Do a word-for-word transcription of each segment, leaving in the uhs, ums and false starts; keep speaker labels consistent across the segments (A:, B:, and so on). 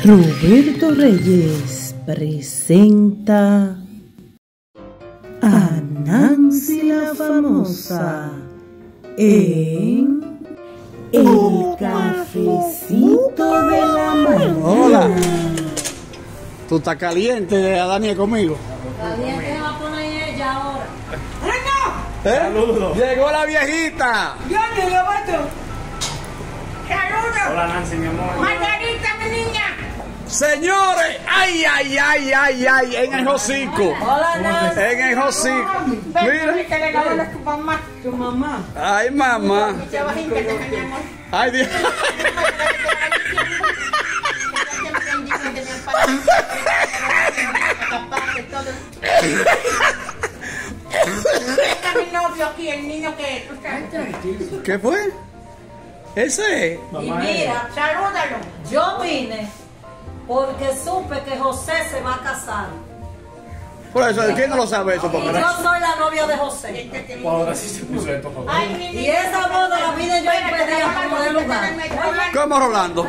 A: Roberto Reyes presenta a Nancy la Famosa en El Cafecito de la Mañana.
B: Hola. ¿Tú estás caliente, Daniel, conmigo?
C: Caliente va a poner ella ahora.
B: ¿Eh? Saludos. Llegó la viejita.
D: Yo te lo mato. Saludos.
E: Hola Nancy, mi amor.
D: Margarita, mi niña.
B: Señores, ay, ay, ay, ay, ay, en el hocico.
C: Hola, Nancy.
B: En el hocico. Mira.
D: Ven, que le regalo a tu mamá.
A: Tu mamá.
B: Ay, mamá.
D: Se va a hincar, mi amor.
B: Ay, Dios.
D: Está mi novio aquí, el niño que tú sabes.
B: ¿Qué fue? Ese es.
C: Y mira,
D: Salúdalo.
C: yo vine porque supe que José se va a casar.
B: Por eso, ¿quién no lo sabe eso?
C: Y
B: Papá?
C: yo soy la novia de José.
E: Ahora sí se puso esto, por favor.
D: Ay, mi
C: Y
D: niña.
C: esa boda la vine yo impedida como de lugar.
B: ¿Cómo, Rolando?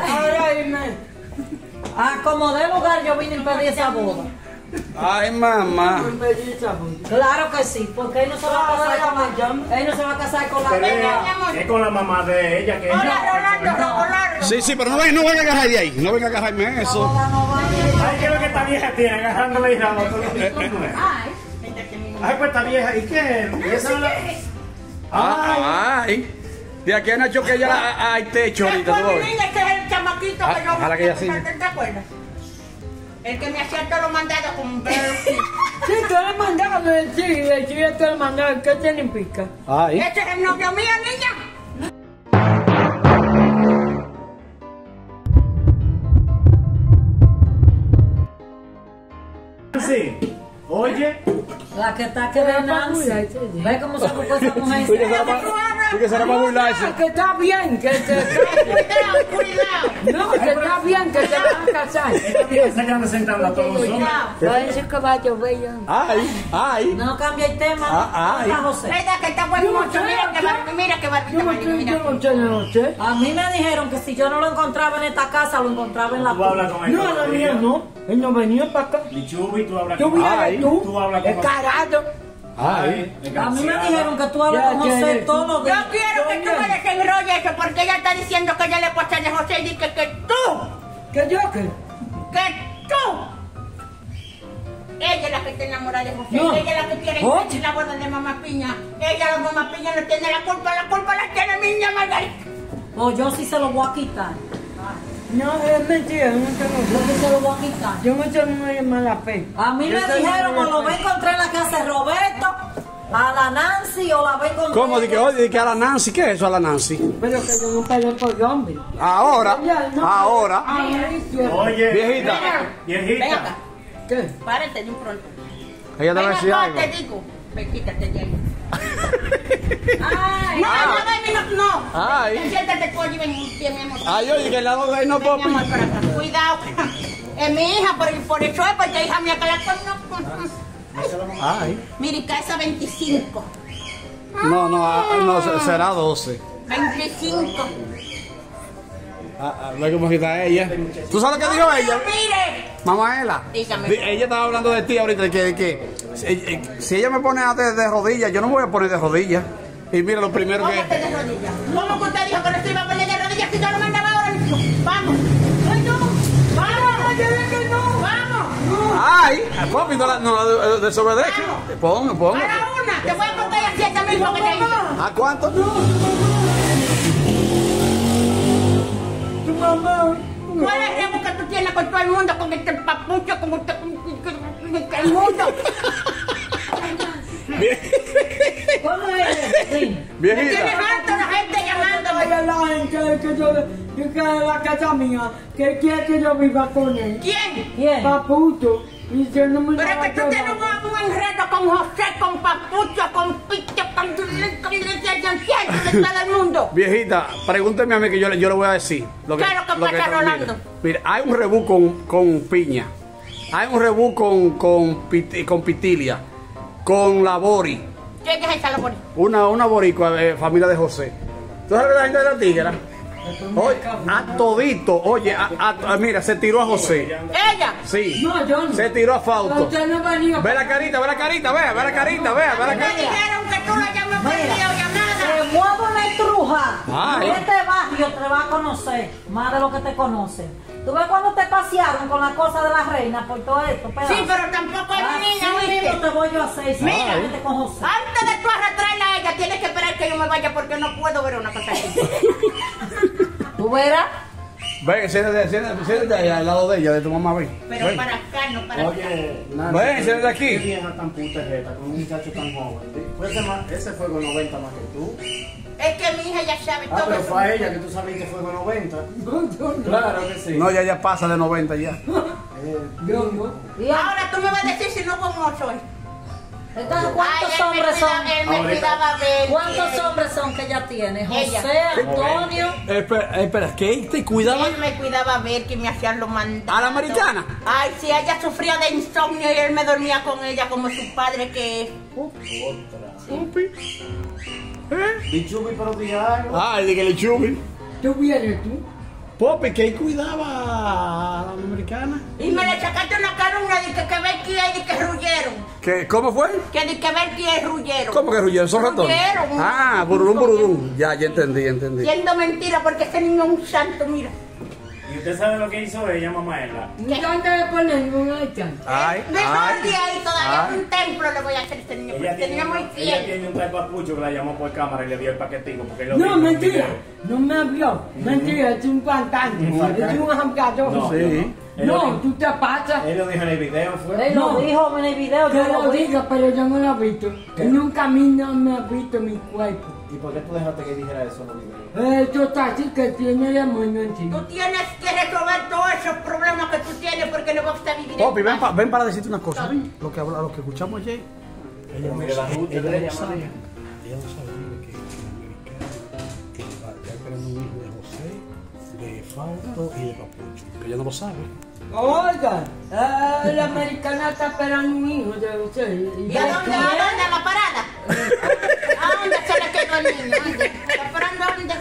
C: Ah, como de lugar yo vine a impedir esa boda.
B: Ay, mamá.
C: Claro que sí, porque él no se va a casar con él no se va a casar con la
E: Pero
C: boda.
E: es, es con la mamá de ella que
D: Hola, Rolando, Rolando.
B: Sí, sí, pero no venga, no venga a agarrar de ahí. No venga a agarrarme en eso.
E: Ay, ¿qué es lo que esta vieja tiene? Agarrándole y dando todo.
D: Ay,
E: Ay, pues esta vieja, ¿y qué? ¿Y esa no la-
B: Ah, ay. De aquí a Nacho que ya hay techo ahorita.
D: Después,
B: ¿tú
D: mi
B: ves?
D: niña, este es el chamaquito
B: Ah,
D: que yo
B: ojalá que ella siga.
D: ¿te acuerdas? El que me hacía todos los mandados con Bertie.
A: Sí, tú le mandaste, sí, sí, yo te lo mandaba. ¿Qué significa?
B: Ay.
D: Este es el novio mío, niña.
E: Nancy, oye,
C: La que está que ve Nancy. Ve cómo se buscó esa mujer.
B: Tú que será para, tú que será para burlarse.
A: Que está bien, que te...
D: Cuidado, cuidado.
A: No, que está bien, que te van a casar.
E: esta vieja está ya presentando a todos los hombres.
A: Va a decir que va a llover ya.
B: Ay, ay.
C: No cambia el tema.
B: Ah, ay.
C: Hola, José.
D: Verdad que está bueno mucho. Mira que bar- mira que barbita,
A: Yo no
D: Marina,
A: sé,
D: mira.
A: yo no sé, yo no sé.
C: A mí me dijeron que si yo no lo encontraba en esta casa, lo encontraba en la
E: Tú hablas con él.
A: No, la mía no. Él no venía para acá.
E: Lichubi, tú hablas
A: Yo
E: con
A: vi a
B: Ay,
A: ver tú.
E: tú hablas con-
A: El carajo.
B: Ay.
C: A mí me dijeron que tú hablas
A: Ya,
C: con José
A: que-
C: todos los días.
D: Yo quiero que tú me desenrolles eso porque ella está diciendo que ella le puede de José y dice que, que tú,
A: ¿Qué yo qué?
D: que tú. Ella es la que está enamorada de José.
A: No.
D: Ella es la que quiere
A: Oye.
D: impedir la boda de Mamá Piña. Ella, la Mamá Piña, no tiene la culpa. La culpa la tiene mi niña Margarita.
C: O yo sí se lo voy a quitar.
A: No, es mentira, yo no
C: Yo
A: tengo...
C: sí se lo voy a quitar.
A: Yo no tengo una mala fe.
C: A mí
A: Yo
C: me
A: tengo
C: dijeron
A: una
C: o lo
A: fe.
C: va a encontrar en la casa de Roberto, a la Nancy o la va a encontrar.
B: ¿Cómo? De que, oye, de que a la Nancy, ¿qué es eso a la Nancy?
A: Pero que yo no peleé por hombre.
B: Ahora,
A: Ya, no.
B: ahora.
A: Ay, Dios.
E: Oye,
B: Viejita.
D: Ven
E: viejita.
D: acá.
A: ¿Qué?
D: Párate de un pronto.
B: Ella te va a
D: Ven
B: decir
D: acá,
B: algo.
D: te digo. Ven, quítate de ahí. Ay, no, no, ven, no, no.
B: Ay.
D: Ven, siéntate tú allí, ven, ven, mi amor.
B: Ay, oye, que el lado de ahí no
D: Ven, mi
B: papi.
D: amor, para acá. Cuidado. Es mi hija, por, por eso es porque hija mía que la con.
B: Ay.
D: Mire, casa veinticinco.
B: No, no, ah, no, se- será doce.
D: veinticinco.
B: Ah, ah, ve cómo está ella. ¿Tú sabes lo que dijo ella?
D: Mire.
B: Mamaela.
D: Dígame.
B: Di- Ella estaba hablando de ti ahorita, de que, de que si, eh, si ella me pone a de, de rodillas, yo no me voy a poner de rodillas. Y mira lo primero
D: ¿Cómo
B: que...
D: te de rodillas? ¿Cómo que usted dijo que no se iba a poner de rodillas si yo lo mandaba ahora mismo? Vamos. Ay, no. Vamos. Yo dije que no. Vamos.
B: Ay, papi, no, la- no de- desobedece. Ponga, ponga.
D: Para una. Te voy a contar así esta mismo que te hice.
B: ¿A cuánto?
A: Tu mamá.
D: ¿Cuál es el remo que tú tienes con todo el mundo? Con este papucho, con este... con este- el mundo.
C: ¿Cómo es? Sí.
D: Me tienes
B: Viejita.
D: harto la gente llamándome.
A: Vaya la gente que yo, yo que en la casa mía, que quiere que yo viva con él.
D: ¿Quién?
C: ¿Quién?
A: Paputo. Y yo no me
D: Pero es
A: la
D: que tú
A: voy a
D: tienes un,
A: llevar.
D: un enredo con José, con Papucho, con Picho, con... con... con todo el mundo.
B: Viejita, pregúnteme a mí que yo, le- yo le voy a decir. Lo
D: ¿Qué es lo que pasa,
B: mire,
D: Rolando?
B: Mire, hay un rebú con, con piña. Hay un rebú con, con, pit- con pitilia. Con la bori.
D: ¿Quién es esa labor?
B: Una, una boricua, eh, familia de José. ¿Tú sabes la gente de la tigra? Oye, a todito, oye, a, a- a- mira, se tiró a José.
D: Ella.
B: Sí.
A: No, yo no.
B: Se tiró a Fausto.
A: Usted no venía.
B: Ve la carita, ve la carita, ve, ve la carita, ve, ve la
D: Me
B: carita.
D: dijeron que tú la llamas perdida o llamada.
C: Te muevo la estruja.
B: Ay.
C: Este barrio te va a conocer más de lo que te conocen. ¿Tú ves cuando te pasearon con la cosa de la reina por todo esto? Pedazo?
D: Sí, pero tampoco es mi niña,
C: Así mismo
D: ¿oíste?
C: te voy yo a hacer.
D: Mira.
C: Mira, con José.
D: Antes de tú arrastrarla a ella, tienes que esperar que yo me vaya porque no puedo ver una cosa así.
C: ¿Tú verás?
B: Ven, siéntate, siéntate, siéntate ahí al lado de ella, de tu mamá, ven.
D: Pero
B: Ven.
D: para acá, no para acá.
E: Oye,
B: Ven, siéntate aquí.
E: Qué vieja tan puta es esta, con un muchacho tan joven. Fue ese, más, ese fue con noventa más que tú.
D: Es que mi hija ya sabe
E: Ah,
D: todo
E: pero
D: eso.
E: fue a ella que tú sabías que fue con noventa. Claro que sí.
B: No, ya ya pasa de noventa ya.
E: Eh,
A: Yo no.
C: Y a-
D: Ahora tú me vas a decir si no como soy.
C: Entonces,
D: Ay,
C: ¿cuántos
D: él me
C: hombres son?
D: cuida- él me
E: Ahorita.
D: cuidaba ver.
C: ¿Cuántos hombres son que ella tiene? José,
D: Ella.
C: Antonio.
B: Espera, espera, ¿qué? ¿Te cuidaba?
D: Él me cuidaba ver que me hacían los mandados.
B: ¿A la americana?
D: Ay, sí, ella sufría de insomnio y él me dormía con ella como su padre que es.
E: otra.
B: ¿Eh?
E: Bichubi pero diario.
B: Ah, el de que le chubi.
A: ¿Tú vienes tú?
B: Popi, que él cuidaba a la americana.
D: Y me le sacaste una caruna de que, que ver quién y que ruyeron.
B: ¿Qué? ¿Cómo fue?
D: Que de que ver quién ruyeron.
B: ¿Cómo que ruyeron? ¿Son ratones?
D: Ruyeron.
B: Ah, bururum, bururum. Ya, ya entendí, ya entendí.
D: Siendo mentira porque ese niño es un santo, mira.
E: ¿Y usted sabe lo que hizo ella, Mamaela?
A: ¿Dónde le ponen un item?
B: Ay,
D: Mejor
B: ay.
D: de ahí todavía
B: ay.
D: un templo le voy a hacer a este niño porque
E: Ella
D: este niño
E: tiene,
D: es muy
E: ella
D: fiel.
E: tiene un tal papucho que la llamó por cámara y le dio el paquetico porque él lo
A: No,
E: vio en un
A: mentira.
E: video.
A: No me vio. Mentira, es un cantante. Es un hamgador.
E: No,
B: Sí.
E: yo no. Él lo
A: No,
E: dijo-
A: tú te pasas.
E: Él lo dijo en el video, fue.
C: Él lo
A: No.
C: dijo en el video, yo
A: Yo
C: lo
A: lo
C: vi.
A: digo, pero yo no lo he visto. Nunca a mí no me ha visto mi cuerpo.
E: ¿Y por qué tú dejaste que dijera eso en el video?
A: Esto está así que tiene demonio
D: Tú
A: encima.
D: tienes que resolver todos esos problemas que tú tienes porque no vas a vivir en
B: Popi, ven,
D: paz.
B: pa- ven para decirte una cosa. Ven, lo que, habla, lo que escuchamos ayer. Ella no
E: Mire la
B: sabe,
E: ruta
B: ella
E: de
B: no
E: ella,
B: sabe.
E: María.
B: Ella no sabe mire, que que está esperando un hijo de José, de Fausto y de Papucho. Que ella no lo sabe.
A: Oiga, eh, la americana está esperando un hijo de usted.
D: ¿Y a dónde? ¿A dónde? ¿A la parada? ¿A dónde se le quedó el niño? ¿Dónde? ¿Esperando dónde?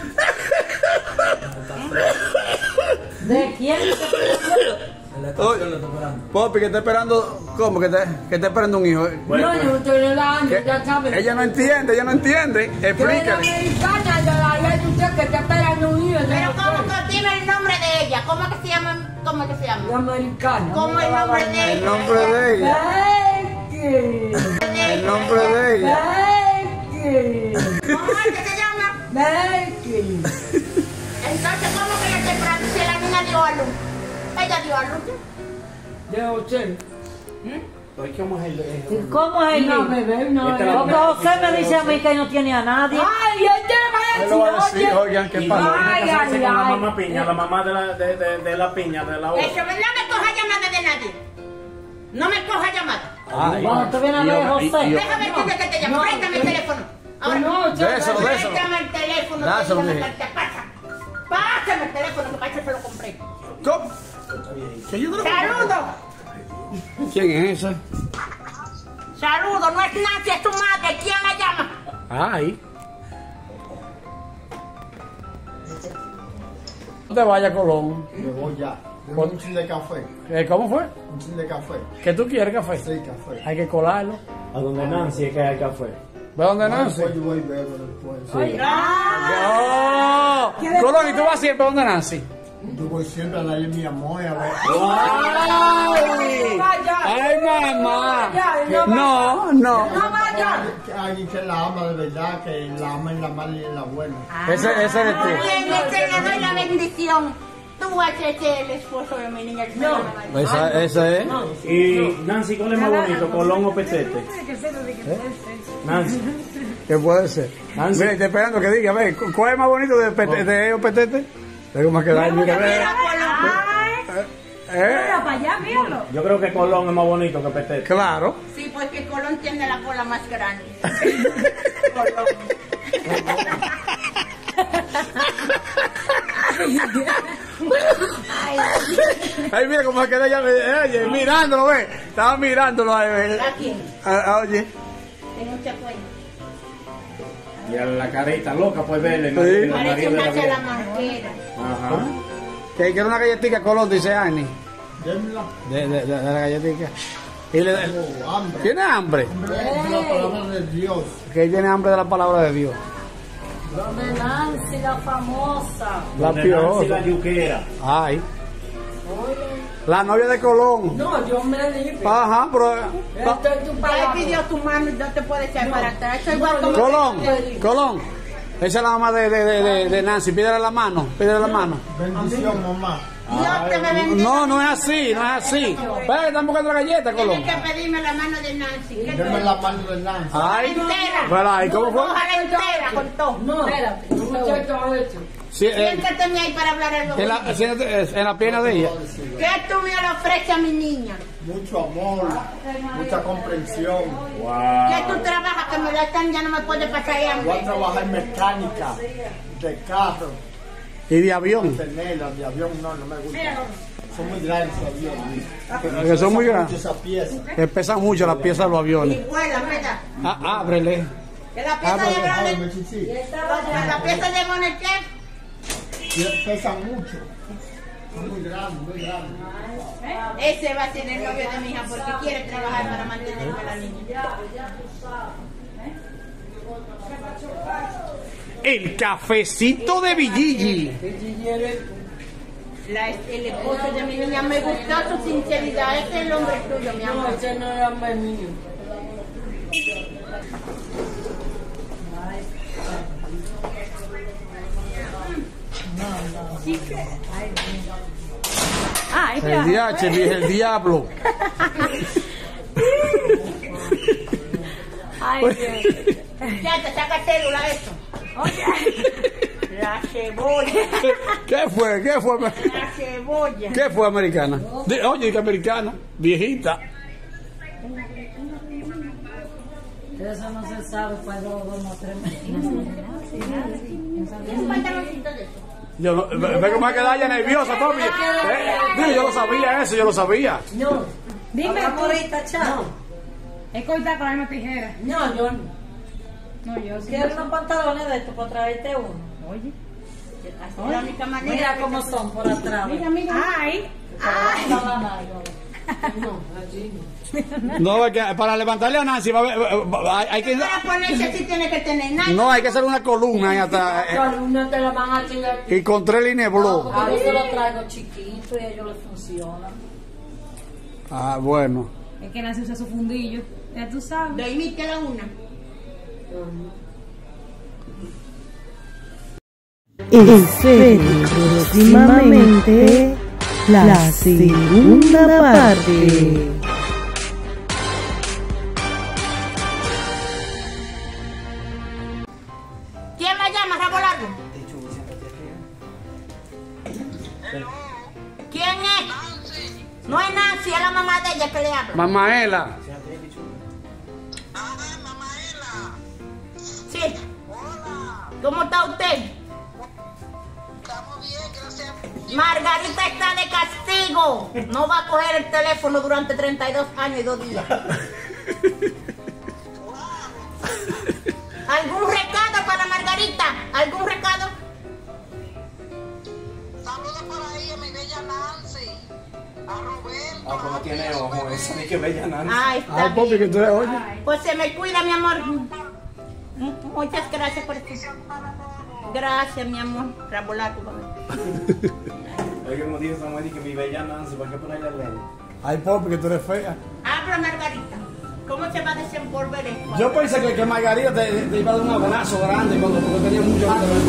C: ¿De quién?
B: Oye, Popi, que está esperando, ¿cómo? Que está, que está esperando un hijo.
E: Bueno,
A: No, yo estoy la año,
B: Que-
A: ya sabe.
B: ella no entiende, ella no entiende.
A: Yo era
B: Explícale.
A: americana de la ley de usted que está esperando un hijo de
D: Pero
A: usted.
D: ¿cómo que dime el nombre de ella? ¿Cómo que se llama? ¿Cómo que se
A: La
D: llama?
A: americana.
D: ¿Cómo el nombre de ella?
B: El nombre de ella.
A: Becky.
B: El nombre de ella.
A: Becky.
D: ¿Cómo es que se llama?
A: Becky.
D: Entonces, ¿cómo que ella está esperando si la niña dio a luz? Ella dio a luz.
A: De usted.
E: Oye, ¿cómo es el de
C: ¿Y ¿Cómo es el
A: No,
C: niño?
A: bebé, no.
E: Esta es la-
C: Porque José me dice a mí que no tiene a nadie.
A: Ay, este
B: Él lo va a
A: va a
B: decir,
A: decir,
B: oigan, qué
E: Y
B: pasa.
E: tiene que
A: Ay,
E: casarse
A: ay,
E: con la
A: ay.
E: mamá piña, la mamá de la, de, de, de la piña, de la otra.
D: Eso, ¿verdad? No me coja llamada de nadie. No me coja llamada.
B: Ay,
C: Cuando tú vienes a
B: y
C: ver,
B: yo- y-
C: José.
B: y yo-
D: Déjame decirte que te llamo.
A: no,
D: Préstame el
A: no.
D: teléfono. Ahora.
A: No, usted-
B: Déselo, déselo.
D: Préstame el teléfono.
B: Dáselo,
D: que
B: dije.
D: te pasa. Pásame el teléfono que para eso se lo compré.
B: ¿Cómo? ¿Que yo te lo-
D: Saludos.
B: ¿Quién es esa?
D: Saludos. No es Nancy, es tu madre. ¿Quién la llama?
B: Ay. No te vayas, Colón.
F: Me voy ya. Deme un chin de café.
B: Eh, ¿Cómo fue?
F: Un chin de café.
B: ¿Que tú quieres café?
F: Sí, café.
B: Hay que colarlo.
E: A donde Nancy es que hay café.
B: ¿Ve dónde Nancy?
F: Después yo voy y bebo después.
B: ¡Oh! Colón, ¿y tú vas siempre a donde Nancy?
F: Yo voy siempre a darle mi amor y a ver.
B: ¡Ay! ¡Ay, mamá! No, no.
F: Que alguien que la ama de verdad, que la ama en la mala y en la buena.
B: Ese, ese eres tú.
D: Bien, ese le doy la bendición. Tú vas a ser el esposo de mi niña. No.
B: Esa, esa es.
E: Y Nancy, ¿cuál es más bonito, Colón o Petete? Nancy.
B: ¿Qué puede ser?
E: Nancy.
B: Mira, estoy esperando que diga, a ver, ¿cuál es más bonito de, pete, de ellos, Petete? Tengo más que dar, mira, ve. ¿Eh?
C: para allá, míralo.
E: Yo creo que Colón es más bonito que Petete.
B: Claro.
D: Sí, porque Colón tiene la cola más grande.
B: Ay, mira cómo se queda ya, oye, mirándolo, ve. Estaba mirándolo ahí, ve.
D: ¿A quién?
B: Ah, ah, oye.
D: Tengo mucha cuenta.
E: Y a la carita loca, pues verle.
B: Sí.
E: el marido
D: Parece
E: de la
D: una
E: vieja.
D: la manquera.
E: Ajá.
B: Que quiere una galletita Colón, dice Annie.
F: Démela.
B: De, de, de, de la galletita. Y le,
F: Oh, hambre.
B: ¿tiene hambre?
F: Hambre es la palabra de Dios.
B: Que tiene hambre de la palabra de Dios.
C: Donde Nancy, la famosa.
B: La
E: Donde Nancy
B: piojosa.
E: la yuquera.
B: Ay. La novia de Colón.
A: No, yo me limpio.
B: Ajá, pero...
A: Esto es tu
D: Ya
A: palabra.
D: pidió tu mano y no te puede echar para atrás. Eso es igual como
B: Colón, Colón. Esa es la mamá de, de, de, de, de Nancy. Pídele la mano, pídele la mano.
F: Bendición, mamá.
D: Dios te me bendiga.
B: No, no es así, no es así. Espera, están buscando la galleta, Colón.
D: Tienes que pedirme la mano de Nancy. ¿Qué
F: Deme
D: te-
F: la mano de Nancy.
B: Ay,
D: Entera.
B: ¿verdad? ¿Y cómo fue?
D: Ojalá entera con todo.
A: No, espérate, muchacho, esto.
B: Sí, eh,
D: Siéntate ahí para hablar algo.
B: en, la, siéntate, eh, en la pierna de ella.
D: ¿Qué tú me le ofreces a mi niña?
F: Mucho amor, mucha comprensión.
D: ¿Qué tú
E: Wow.
D: trabajas que me la están ya no me puede pasar
F: Voy a
D: hambre?
F: trabajar en mecánica, de carro,
B: Y de avión.
F: tenerla, de avión no, no me gusta. Son muy grandes los aviones.
B: Que son muy
F: Mucho
B: grandes.
F: esa pieza.
B: Que pesan mucho las piezas de los
D: Y
B: aviones.
D: vuela, ¿verdad?
B: Ah, ábrele.
D: ¿Que la pieza de
F: Ay,
D: Bonnet?
F: me chichi.
D: ¿La pieza de Bonnet qué?
F: Pesan mucho. Son muy grandes, muy grandes.
D: Ese va a ser el novio de mi hija porque quiere trabajar para mantenerme a la niña.
B: El cafecito de Villigi.
D: La, el esposo de mi niña me gustó su sinceridad. Ese es el hombre tuyo, mi
A: No,
D: amor.
A: ese no era hombre mío.
B: El D H, el diablo.
D: Ya te saca célula esto. La cebolla.
B: ¿Qué fue? ¿Qué fue?
D: La cebolla.
B: ¿Qué fue americana? Di- Oye, que americana, viejita.
C: Eso no se sabe cuál dos o tres meses.
D: Un pantaloncito de eso.
B: Yo no, ve ve cómo ha quedado ella nerviosa, papi. Eh, digo, yo lo sabía eso, yo lo sabía.
A: No,
C: Dime ahorita, chao.
G: Es cortar con la misma tijera.
A: no, yo no.
G: No, yo sí.
C: ¿Quieres unos pantalones de estos para traerte uno?
G: Oye.
D: Así es la única manera.
C: Mira cómo son por atrás.
G: Mira, mira. Ay.
A: No, así no.
B: No, es que para levantarle a Nancy va a haber- va- va- hay, hay que
D: Para ponerse sí tiene que tener nada.
B: no, hay que hacer una columna ahí atrás eh,
A: No te la van a tirar.
B: y con tres líneas de blue.
C: Porque yo se lo traigo chiquito y a ellos les funciona.
B: Ah, bueno.
G: Es que Nancy usa su fundillo. Ya tú sabes.
D: Lo imite la una.
H: Esperen próximamente la segunda parte.
D: ¿Quién la llama, Rabo Largo? ¿Quién es? No es Nancy, es la mamá de ella que le habla.
B: Mamaela.
D: Sí. ¿Cómo está usted? Margarita está de castigo. No va a coger el teléfono durante treinta y dos años y dos días. ¿Algún recado para Margarita? ¿Algún recado?
I: Saludos por ahí a mi bella Nancy, a Roberto.
E: Ah, como tiene ojo, esa ni que bella Nancy.
D: Ah, está
B: Ay, papi, que
D: bien.
B: tú eres, oye.
D: Pues se me cuida, mi amor. Muchas gracias por esto. Gracias, mi amor. Rabo Largo,
E: Es que como dijo Samuel, que mi bella Nancy, ¿para qué ponerle el lente?
B: Ay, papi, que tú eres fea.
D: Habla, Margarita. ¿Cómo se va a desenvolver esto?
B: Yo pensé que, que Margarita te, te iba a dar un abrazo grande cuando, cuando tenía mucho.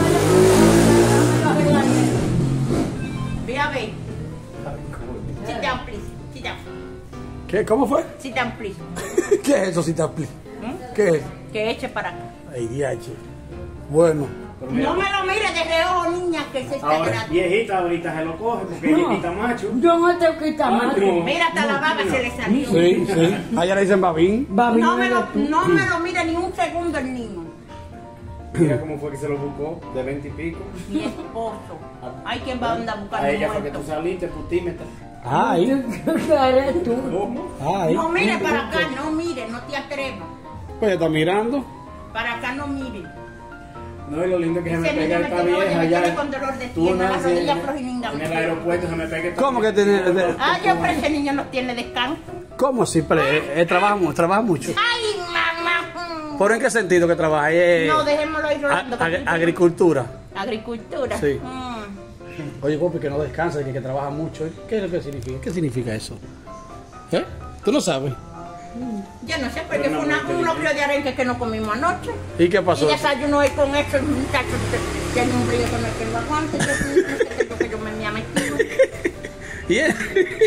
D: Ve a ver. Sit down, please. Sit down.
B: ¿Qué? ¿Cómo fue?
D: Sit down, please.
B: ¿Qué es eso, si te explico? ¿Qué es?
D: Que eche para acá.
B: Ay, D H. Bueno.
E: Pero mira,
D: No me lo mire de reojo, niña, que se está
E: ahora,
D: grande.
E: viejita ahorita se lo coge porque es viejita macho.
A: Yo no te quita más.
E: No.
D: Mira, hasta la baba se le salió.
B: Sí, sí. Allá le dicen babín.
D: No me, lo, no me lo mire ni un segundo el niño.
E: Mira cómo fue que se lo buscó, de veinte y pico.
D: Mi esposo. Hay quien va a andar
E: A
D: buscando
E: ella fue que
D: muerto.
E: tú saliste, putímetra.
B: Ay.
A: ¿Qué eres tú?
E: ¿Cómo?
B: Ay.
D: No mire para acá, no mire, no te atrevas.
B: Pues está mirando.
D: Para acá no mire.
E: No, y lo lindo es que se me
D: Ese
E: pega
D: niño
E: esta
D: me tiene,
E: vieja
D: me tiene
E: allá.
D: con dolor de
E: Tú
D: pierna, la
E: naces
D: rodilla
E: en,
D: flojinga.
E: en el aeropuerto se me pega esta
B: ¿Cómo que tiene? de-
D: Ah, yo, pero ese niño no tiene descanso.
B: ¿Cómo así? Pero, eh, eh, trabaja, mu- trabaja mucho.
D: Ay, mamá.
B: ¿Por en qué sentido que trabaja? Eh,
D: No, dejémoslo ir
B: a-
D: rolando.
B: ag- agricultura.
D: Agricultura.
B: Sí.
D: Mm.
B: Oye, Popi, que no descansa, que, que trabaja mucho. ¿Qué es lo que significa? ¿Qué significa eso? ¿Eh? ¿Tú no sabes?
D: Yo no sé, porque fue una, un locro de arenque que no comimos anoche.
B: ¿Y qué pasó?
D: Y desayuno hoy con eso, el muchacho tiene un brillo con el que lo aguante. Yo no sé qué es lo que yo me me ha metido.
B: ¿Y él?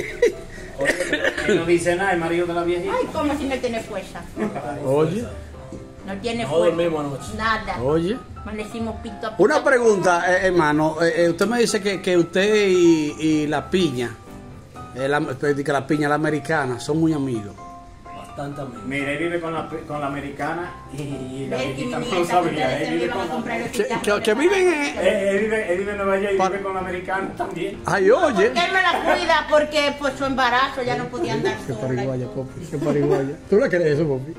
E: Y no dice nada, el marido de la viejita.
D: Ay, como si no tiene fuerza.
B: Oye,
D: No tiene
E: No
D: fuerza.
E: dormimos anoche.
D: Nada.
B: oye.
D: Amanecimos pito a pito.
B: Una pregunta, eh, hermano. Eh, eh, usted me dice que, que usted y, y la piña, eh, la, que la piña, la americana, son muy amigos.
E: Bastante amigo. Mira, él vive con la, con la americana y, y la
D: Ve, y
E: viejita
D: mi
E: no lo
D: nieta,
E: sabía.
D: ustedes
E: Él
D: se
E: vive
D: iban a
E: con
D: comprar los
B: Que,
D: cigarros.
B: que- que viven en...
E: él, él vive, él vive en Nueva York y
B: Pa-
E: vive con la americana también.
B: Ay, oye.
D: Porque él me la cuida porque por su embarazo ya no podía andar
B: Qué
D: sola.
B: pariguaya, Popi. Qué pariguaya. ¿Tú le crees eso, Popi?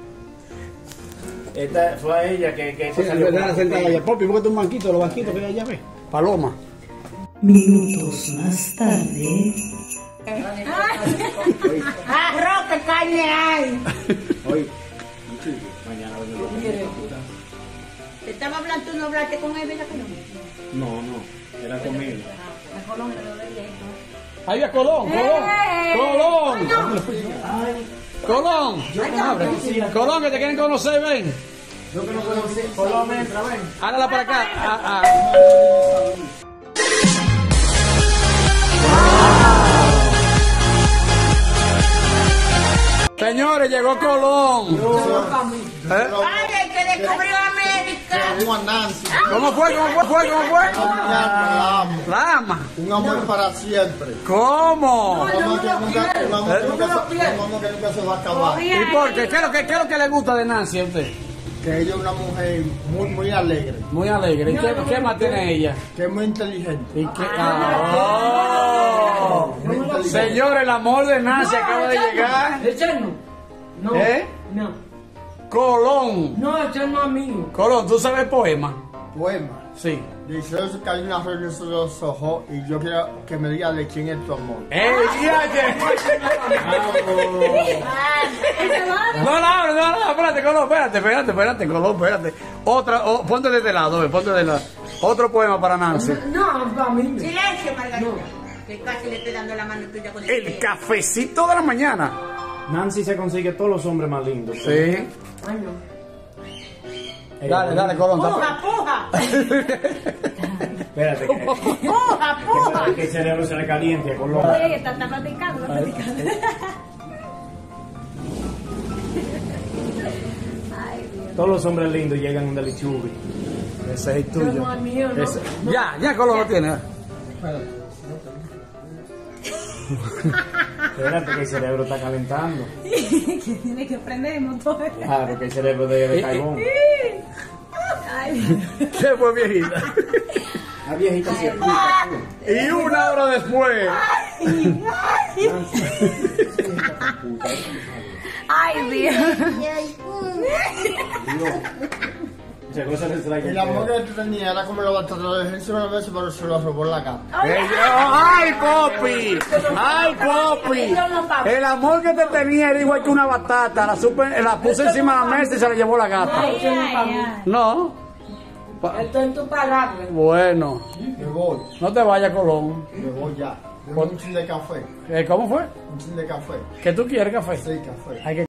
E: Esta fue a ella que, que
B: Sí,
E: salió
B: déjala
E: con-
B: sentada allá. Popi, búscate un banquito, los banquitos que hay allá, ve. Paloma.
H: Minutos más tarde.
D: Arroz, que carne hay.
E: Hoy, mañana venimos.
D: Te estaba hablando, tú no hablaste con él, ¿verdad que no?
E: No, no, era conmigo.
B: Ahí va Colón, Colón. Colón. Colón. Abre. Colón, que te quieren conocer, ven.
E: Yo que no conocí, Colombia entra, ven.
B: Hágala para acá. Ah, ah. Señores, llegó Colón. ¿Eh?
D: Ay, el que descubrió América.
F: Llegó a Nancy.
B: ¿Cómo fue? ¿Cómo fue? ¿Cómo
F: Una
B: fue?
F: la amo.
B: La ama.
F: Un amor para siempre.
B: ¿Cómo?
F: Un amor que nunca, un amor que nunca se- un amor que nunca se va a acabar.
B: ¿Y por qué? ¿Qué es lo que, qué es lo que le gusta de Nancy a usted?
F: Que ella es una mujer muy, muy alegre.
B: Muy alegre. ¿Y qué, qué más tiene ella?
F: Que es muy inteligente.
B: ¿Y qué? Ah.
F: Muy inteligente.
B: Señores, el amor de Nancy acaba de llegar.
A: Ese no. No.
B: ¿Eh?
A: No.
B: Colón.
A: No, ese no es mío.
B: Colón, ¿tú sabes poema?
F: Poema.
B: Sí.
F: Dice eso que hay una flor en los ojos y yo quiero que me diga de quién es tu amor.
B: ¡Eh, ya, No, no, no, no, espérate, Colón, espérate, espérate, espérate, Colón, espérate. Otra, oh, ponte de este lado, ve, ponte de lado. Otro poema para Nancy.
A: No, para mí. no.
D: Silencio, Margarita. Que casi le estoy dando la mano tuya con
B: El cafecito de la mañana.
E: Nancy se consigue todos los hombres más lindos.
B: Sí.
A: Ay, no.
B: Dale, dale, Colón.
D: Puja, puja.
E: Espérate, que,
D: Puja, puja.
E: que el cerebro se le caliente con los...
G: Oye, está, está platicando, está platicando.
E: Todos los hombres lindos llegan donde el chubi.
B: Ese es el
A: Ese
B: tuyo.
A: no es mío, no.
B: Ese- Ya, ya Colón lo tiene.
E: Espérate que el cerebro está calentando.
G: Tiene que prender el motor.
E: Claro, que el cerebro de, de carbón.
G: Ay,
B: ¿Qué fue, viejita?
E: La viejita sí.
B: Y una hora después.
G: ay, Dios.
E: Esa cosa le trae
F: El amor que tú tenías era como la batalla de gente una vez, pero se lo robó la gata.
B: ¡Ay, Popi! ¡Ay, Popi! El amor que te tenía era igual que una batata. La, supe- la puse encima de la mesa y se la llevó la gata.
G: Ay, ay, ay.
B: No. Pa-
A: Esto es tu palabra.
B: Bueno,
F: Me voy,
B: no te vayas, Colón.
F: me voy ya. Dame un chin de café.
B: Eh, ¿Cómo fue?
F: Un chin de café.
B: ¿Que tú quieres café?
F: Sí, café.
B: Hay que